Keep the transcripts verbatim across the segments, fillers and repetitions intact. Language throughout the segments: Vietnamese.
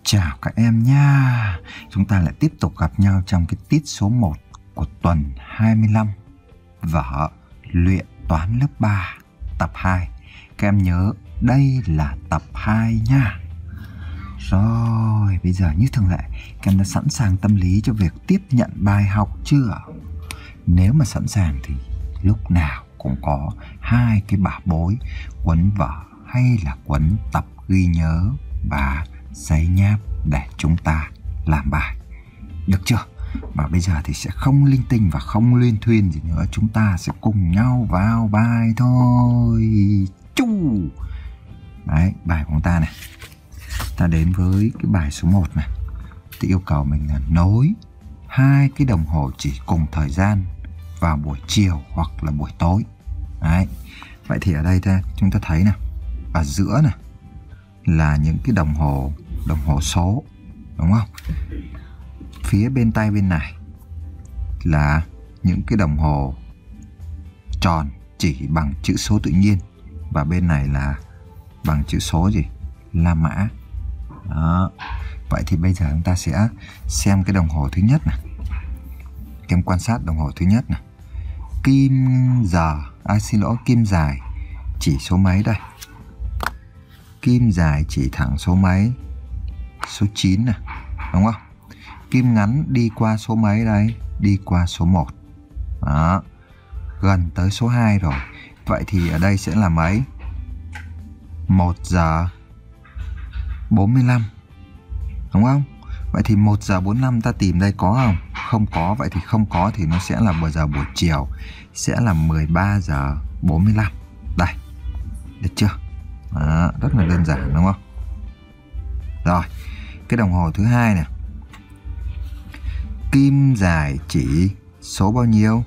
Chào các em nha. Chúng ta lại tiếp tục gặp nhau trong cái tiết số một của tuần hai mươi lăm vở luyện toán lớp ba tập hai. Các em nhớ đây là tập hai nha. Rồi, bây giờ như thường lệ, các em đã sẵn sàng tâm lý cho việc tiếp nhận bài học chưa? Nếu mà sẵn sàng thì lúc nào cũng có hai cái bả bối, cuốn vở hay là cuốn tập ghi nhớ và giấy nháp để chúng ta làm bài. Được chưa? Và bây giờ thì sẽ không linh tinh và không luyên thuyên gì nữa. Chúng ta sẽ cùng nhau vào bài thôi. Chu! Đấy, bài của chúng ta này. Ta đến với cái bài số một này. Thì yêu cầu mình là nối hai cái đồng hồ chỉ cùng thời gian vào buổi chiều hoặc là buổi tối. Đấy. Vậy thì ở đây ta, chúng ta thấy nè, ở giữa này là những cái đồng hồ đồng hồ số, đúng không? Phía bên tay bên này là những cái đồng hồ tròn chỉ bằng chữ số tự nhiên, và bên này là bằng chữ số gì? La Mã. Đó. Vậy thì bây giờ chúng ta sẽ xem cái đồng hồ thứ nhất này. Các em quan sát đồng hồ thứ nhất này. Kim giờ, à xin lỗi, kim dài chỉ số mấy đây? Kim dài chỉ thẳng số mấy? Số chín này, đúng không? Kim ngắn đi qua số mấy đây? Đi qua số một. Đó. Gần tới số hai rồi. Vậy thì ở đây sẽ là mấy? một giờ bốn mươi lăm. Đúng không? Vậy thì một giờ bốn mươi lăm ta tìm đây có không? Không có. Vậy thì không có thì nó sẽ là bây giờ buổi chiều, sẽ là mười ba giờ bốn mươi lăm. Đây. Được chưa? Đó, rất là đơn giản đúng không? Rồi, cái đồng hồ thứ hai này. Kim dài chỉ số bao nhiêu?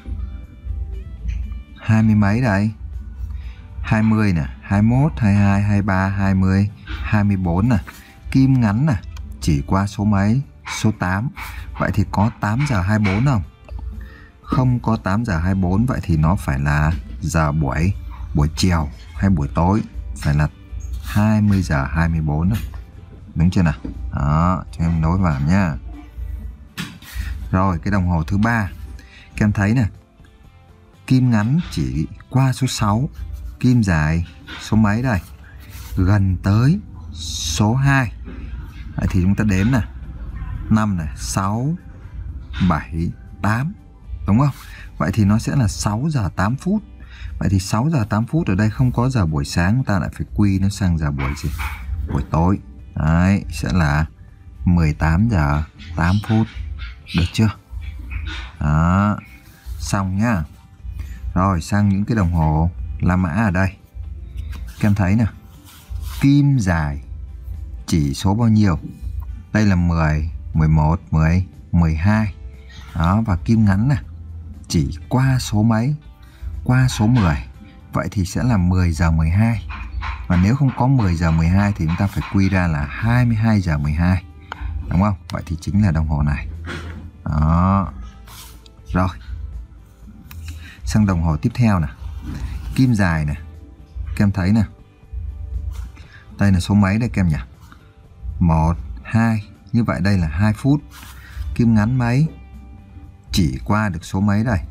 Hai mươi mấy đây? hai mươi nè, hai mươi mốt, hai mươi hai, hai mươi ba, hai mươi, hai mươi bốn nè. Kim ngắn nè, chỉ qua số mấy? Số tám. Vậy thì có tám giờ hai mươi bốn không? Không có tám giờ hai mươi bốn. Vậy thì nó phải là giờ buổi buổi chiều hay buổi tối? Phải là hai mươi giờ hai mươi bốn đó. Đúng chưa nào? Đó, cho em nối vào nhá. Rồi, cái đồng hồ thứ ba. Các em thấy nè. Kim ngắn chỉ qua số sáu. Kim dài số mấy đây? Gần tới số hai. Vậy thì chúng ta đếm nè. năm này, sáu, bảy, tám. Đúng không? Vậy thì nó sẽ là sáu giờ tám phút. Vậy thì sáu giờ tám phút ở đây không có giờ buổi sáng, chúng ta lại phải quy nó sang giờ buổi gì? Buổi tối. Đấy, sẽ là mười tám giờ tám phút. Được chưa? Đó. Xong nhá. Rồi, sang những cái đồng hồ La Mã ở đây. Các em thấy nè. Kim dài chỉ số bao nhiêu? Đây là mười, mười một, mười, mười hai. Đó, và kim ngắn nè. Chỉ qua số mấy? Qua số mười. Vậy thì sẽ là mười giờ mười hai. Và nếu không có mười giờ mười hai thì chúng ta phải quy ra là hai mươi hai giờ mười hai. Đúng không? Vậy thì chính là đồng hồ này. Đó. Rồi. Sang đồng hồ tiếp theo nè. Kim dài nè. Các em thấy nè. Đây là số mấy đây các em nhỉ? một, hai. Như vậy đây là hai phút. Kim ngắn mấy? Chỉ qua được số mấy đây?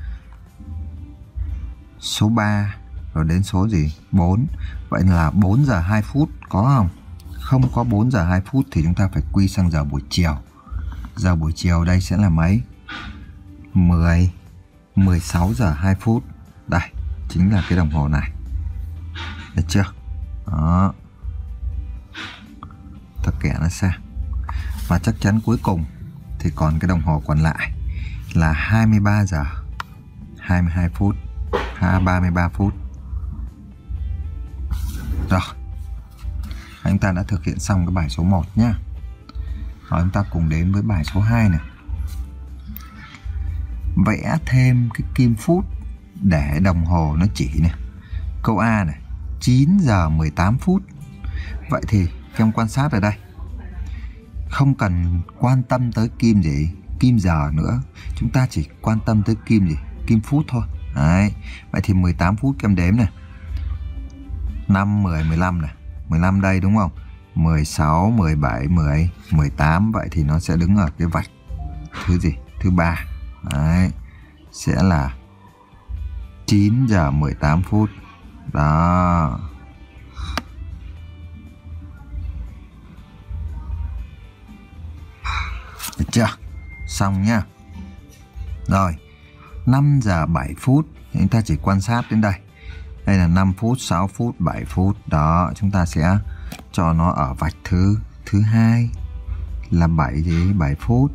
Số ba. Rồi đến số gì? bốn. Vậy là bốn giờ hai phút. Có không? Không có bốn giờ hai phút thì chúng ta phải quy sang giờ buổi chiều. Giờ buổi chiều đây sẽ là mấy? mười, mười sáu giờ hai phút. Đây, chính là cái đồng hồ này. Được chưa? Đó. Ta kẻ nó sang. Và chắc chắn cuối cùng thì còn cái đồng hồ còn lại là hai mươi ba giờ hai mươi hai phút, ba mươi ba phút. Rồi. Chúng ta đã thực hiện xong cái bài số một nhá. Rồi chúng ta cùng đến với bài số hai này. Vẽ thêm cái kim phút để đồng hồ nó chỉ này. Câu A này, chín giờ mười tám phút. Vậy thì các em quan sát ở đây. Không cần quan tâm tới kim gì, kim giờ nữa. Chúng ta chỉ quan tâm tới kim gì? Kim phút thôi. Đấy. Vậy thì mười tám phút các em đếm này. năm, mười, mười lăm này. mười lăm đây đúng không? mười sáu, mười bảy, mười, mười tám. Vậy thì nó sẽ đứng ở cái vạch thứ gì? Thứ ba. Đấy. Sẽ là chín giờ mười tám phút. Đó. Được chưa? Xong nhá. Rồi, năm giờ bảy phút. Chúng ta chỉ quan sát đến đây. Đây là năm phút, sáu phút, bảy phút. Đó, chúng ta sẽ cho nó ở vạch thứ thứ hai là bảy gì? bảy phút.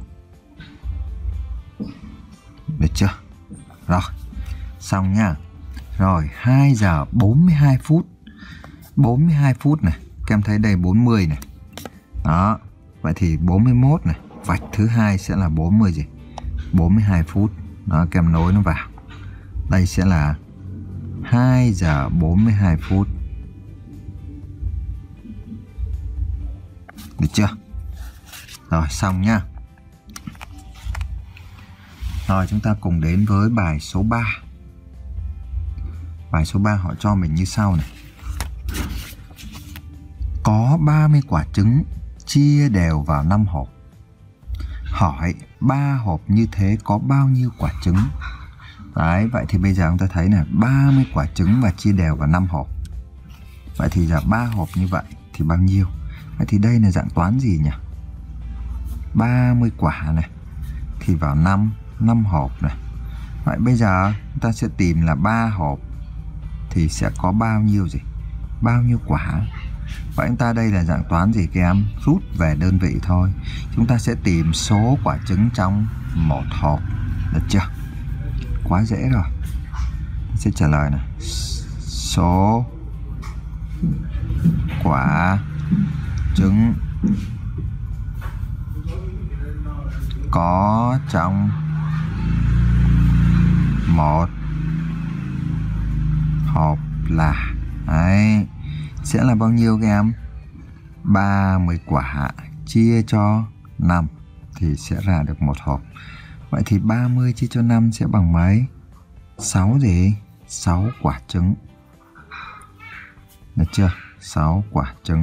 Được chưa? Rồi, xong nhá. Rồi, hai giờ bốn mươi hai phút. bốn mươi hai phút này, các em thấy đây bốn mươi này. Đó, vậy thì bốn mươi mốt này, vạch thứ hai sẽ là bốn mươi gì? bốn mươi hai phút. Đó, các em nối nó vào. Đây sẽ là hai giờ bốn mươi hai phút. Được chưa? Rồi, xong nhá. Rồi, chúng ta cùng đến với bài số ba. Bài số ba họ cho mình như sau này. Có ba mươi quả trứng chia đều vào năm hộp. Hỏi ba hộp như thế có bao nhiêu quả trứng? Đấy, vậy thì bây giờ chúng ta thấy là ba mươi quả trứng và chia đều vào năm hộp. Vậy thì là ba hộp như vậy thì bao nhiêu? Vậy thì đây là dạng toán gì nhỉ? ba mươi quả này thì vào năm, năm hộp này. Vậy bây giờ chúng ta sẽ tìm là ba hộp thì sẽ có bao nhiêu gì? Bao nhiêu quả? Vậy chúng ta đây là dạng toán gì các em? Rút về đơn vị thôi. Chúng ta sẽ tìm số quả trứng trong một hộp. Được chưa? Quá dễ rồi. Sẽ trả lời này. Số quả trứng có trong một hộp là đấy, sẽ là bao nhiêu các em? ba mươi quả chia cho năm thì sẽ ra được một hộp. Vậy thì ba mươi chia cho năm sẽ bằng mấy? sáu gì? sáu quả trứng. Được chưa? sáu quả trứng.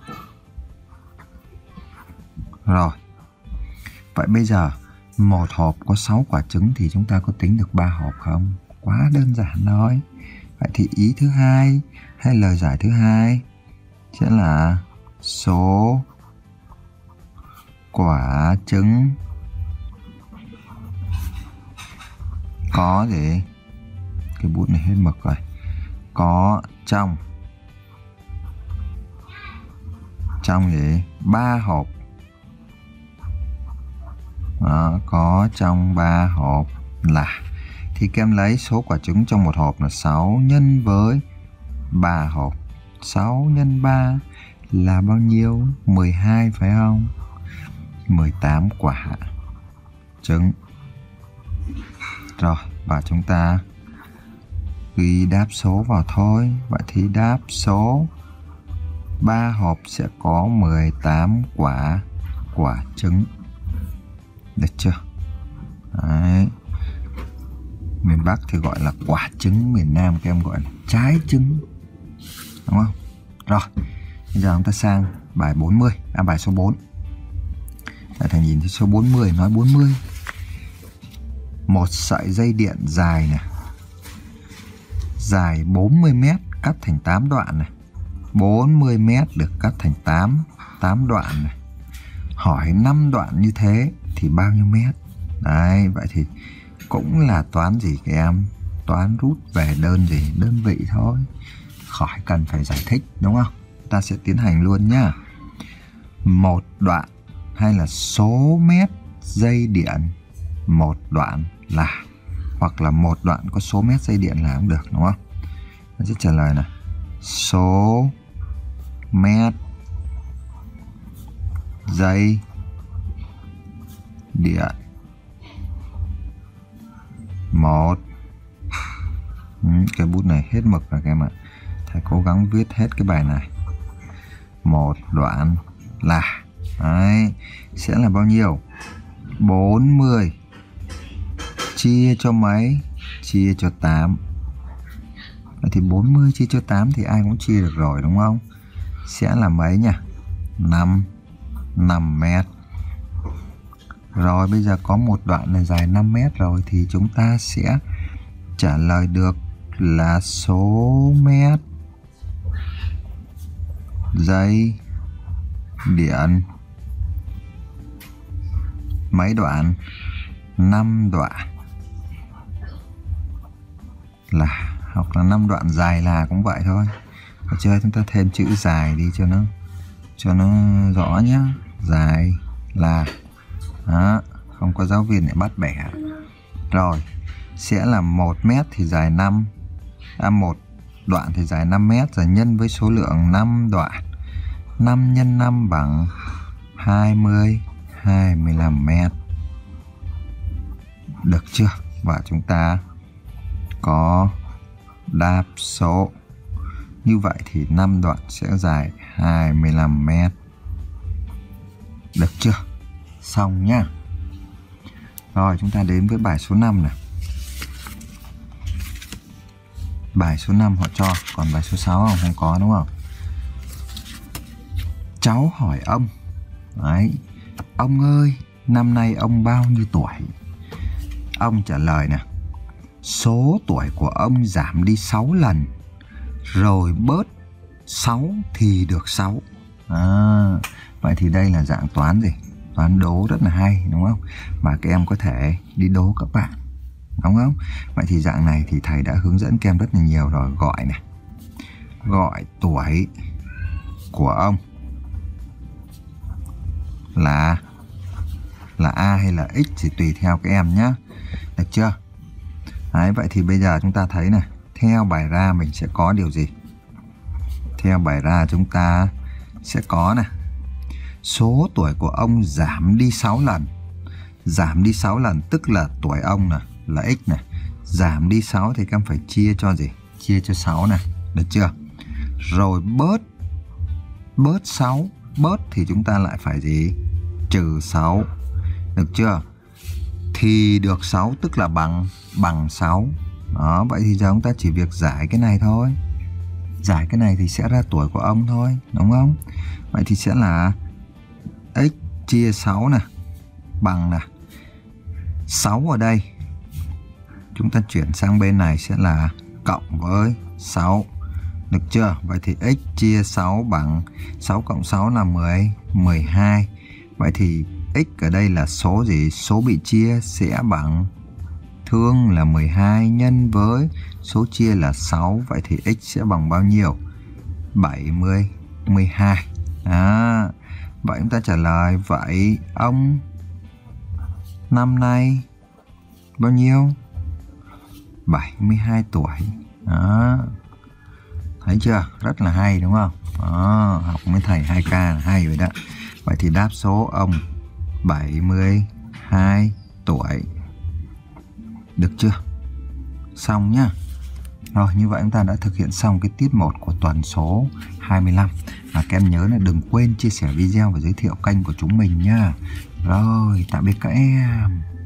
Rồi. Vậy bây giờ một hộp có sáu quả trứng thì chúng ta có tính được ba hộp không? Quá đơn giản thôi. Vậy thì ý thứ hai hay lời giải thứ hai sẽ là số quả trứng có gì? Cái bút này hết mực rồi. Có trong trong gì? ba hộp. Đó, có trong ba hộp là thì các em lấy số quả trứng trong một hộp là sáu nhân với ba hộp. sáu nhân ba là bao nhiêu? mười hai phải không? mười tám quả trứng. Rồi, và chúng ta ghi đáp số vào thôi. Vậy thì đáp số ba hộp sẽ có mười tám quả quả trứng. Được chưa? Đấy. Miền Bắc thì gọi là quả trứng, miền Nam các em gọi là trái trứng. Đúng không? Rồi, bây giờ chúng ta sang bài bốn mươi, à bài số bốn. Để thầy nhìn thấy số bốn mươi, nói bốn mươi. Một sợi dây điện dài này, dài bốn mươi mét cắt thành tám đoạn này. bốn mươi mét được cắt thành tám, tám đoạn này. Hỏi năm đoạn như thế thì bao nhiêu mét? Đấy, vậy thì cũng là toán gì các em? Toán rút về đơn gì? Đơn vị thôi. Khỏi cần phải giải thích, đúng không? Ta sẽ tiến hành luôn nhá. Một đoạn hay là số mét dây điện một đoạn là, hoặc là một đoạn có số mét dây điện là cũng được, đúng không? Nó sẽ trả lời là số mét dây điện một. Ừ, cái bút này hết mực rồi các em ạ. Thầy cố gắng viết hết cái bài này. Một đoạn là đấy, sẽ là bao nhiêu? bốn mươi chia cho mấy? Chia cho tám. Vậy thì bốn mươi chia cho tám thì ai cũng chia được rồi, đúng không? Sẽ là mấy nhỉ? năm, năm mét. Rồi bây giờ có một đoạn này dài năm mét rồi thì chúng ta sẽ trả lời được là số mét dây điện mấy đoạn? năm đoạn. Là hoặc là năm đoạn dài là cũng vậy thôi. Ở chơi chúng ta thêm chữ dài đi cho nó cho nó rõ nhé. Dài là đó, không có giáo viên để bắt bẻ. Rồi sẽ là một mét thì dài năm, à, một đoạn thì dài năm mét, rồi nhân với số lượng năm đoạn. năm nhân năm bằng hai mươi, hai mươi lăm mét. Được chưa? Và chúng ta có đáp số. Như vậy thì năm đoạn sẽ dài hai mươi lăm mét. Được chưa? Xong nhá. Rồi chúng ta đến với bài số năm này. Bài số năm họ cho, còn bài số sáu không, không có đúng không? Cháu hỏi ông. Đấy. Ông ơi, năm nay ông bao nhiêu tuổi? Ông trả lời nè. Số tuổi của ông giảm đi sáu lần, rồi bớt sáu thì được sáu. À, vậy thì đây là dạng toán gì? Toán đố rất là hay đúng không? Và các em có thể đi đố các bạn, đúng không? Vậy thì dạng này thì thầy đã hướng dẫn các em rất là nhiều rồi. Gọi này. Gọi tuổi của ông là là A hay là X thì tùy theo các em nhé. Được chưa? Đấy, vậy thì bây giờ chúng ta thấy này, theo bài ra mình sẽ có điều gì? Theo bài ra chúng ta sẽ có này, số tuổi của ông giảm đi sáu lần. Giảm đi sáu lần tức là tuổi ông này là X này. Giảm đi sáu thì các em phải chia cho gì? Chia cho sáu này. Được chưa? Rồi bớt Bớt sáu. Bớt thì chúng ta lại phải gì? Trừ sáu. Được chưa? Thì được sáu tức là bằng bằng sáu. Đó, vậy thì giờ chúng ta chỉ việc giải cái này thôi. Giải cái này thì sẽ ra tuổi của ông thôi, đúng không? Vậy thì sẽ là x chia sáu nè, bằng nè. sáu ở đây chúng ta chuyển sang bên này sẽ là cộng với sáu. Được chưa? Vậy thì x chia sáu bằng sáu cộng sáu là mười, mười hai. Vậy thì x ở đây là số gì? Số bị chia sẽ bằng thương là mười hai nhân với số chia là sáu. Vậy thì x sẽ bằng bao nhiêu? bảy mươi, mười hai. À, vậy chúng ta trả lời. Vậy ông năm nay bao nhiêu? bảy mươi hai tuổi. Đó. Thấy chưa? Rất là hay đúng không? Đó, học với thầy hai k là hay rồi đó. Vậy thì đáp số ông bảy mươi hai tuổi. Được chưa? Xong nhá. Rồi, như vậy chúng ta đã thực hiện xong cái tiết một của tuần số hai mươi lăm. Và các em nhớ là đừng quên chia sẻ video và giới thiệu kênh của chúng mình nha. Rồi, tạm biệt các em.